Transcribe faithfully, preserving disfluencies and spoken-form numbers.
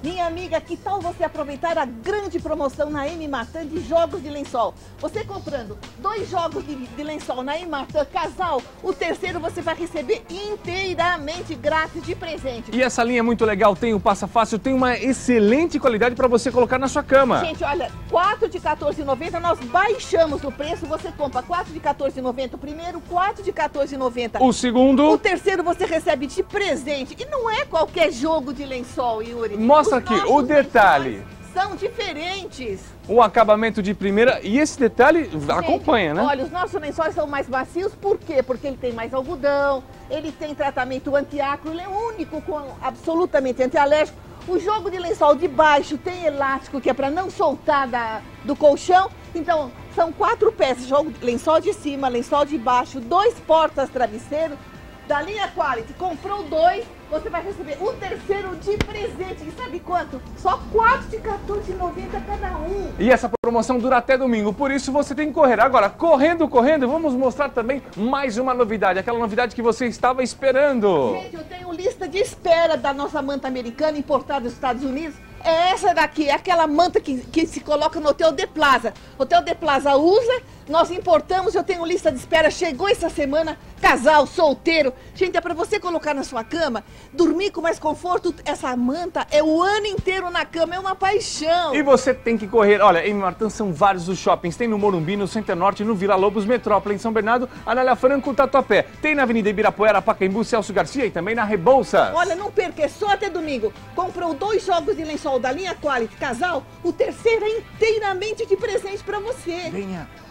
Minha amiga, que tal você aproveitar a grande promoção na M-Martin de jogos de lençol? Você comprando dois jogos de, de lençol na M-Martin casal, o terceiro você vai receber inteiramente grátis de presente. E essa linha é muito legal, tem o Passa Fácil, tem uma excelente qualidade para você colocar na sua cama. Gente, olha, quatro de quatorze reais e noventa centavos, nós baixamos o preço, você compra quatro de quatorze reais e noventa centavos o primeiro, quatro de quatorze reais e noventa centavos. O segundo... O terceiro você recebe de presente. E não é qualquer jogo de lençol, Yuri. Mostra Os aqui nossos o detalhe. São diferentes. Um acabamento de primeira e esse detalhe Gente, acompanha, né? Olha, os nossos lençóis são mais macios, por quê? Porque ele tem mais algodão, ele tem tratamento antiácaro, ele é único, com absolutamente antialérgico. O jogo de lençol de baixo tem elástico, que é para não soltar da, do colchão. Então, são quatro peças, jogo, lençol de cima, lençol de baixo, dois portas-travesseiro. Da linha Quality, comprou dois, você vai receber o terceiro de presente. E sabe quanto? Só quatro de quatorze reais e noventa centavos cada um. E essa promoção dura até domingo, por isso você tem que correr. Agora, correndo, correndo, vamos mostrar também mais uma novidade, aquela novidade que você estava esperando. Gente, eu tenho lista de espera da nossa manta americana importada dos Estados Unidos. É essa daqui, é aquela manta que, que se coloca no Hotel de Plaza. Hotel de Plaza usa, nós importamos, eu tenho lista de espera, chegou essa semana, casal, solteiro. Gente, é para você colocar na sua cama, dormir com mais conforto. Essa manta é o ano inteiro na cama, é uma paixão. E você tem que correr. Olha, em Martã são vários os shoppings. Tem no Morumbi, no Center Norte, no Vila Lobos, Metrópole, em São Bernardo, Anália Franco, Tatuapé. Tem na Avenida Ibirapuera, Pacaembu, Celso Garcia e também na Rebouças. Olha, não perca, é só até domingo. Comprou dois jogos de lençol da linha Quality casal, o terceiro é inteiramente de presente para você. Venha.